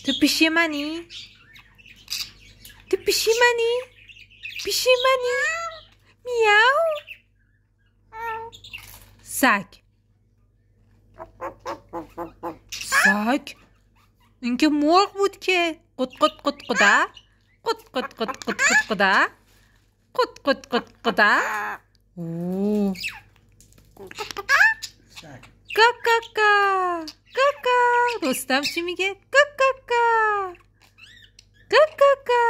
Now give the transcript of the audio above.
تو پیشی منی؟ تو پیشی منی؟ پیشی منی؟ میاو. سگ. سگ؟ این که مرغ بود که. قط قط قط قده. قط قط قط قط قط قده. قط قط قط قده. اوه. کاکاکا. کاکا. رستم چی میگه؟ کاکاکا. کاکاکا.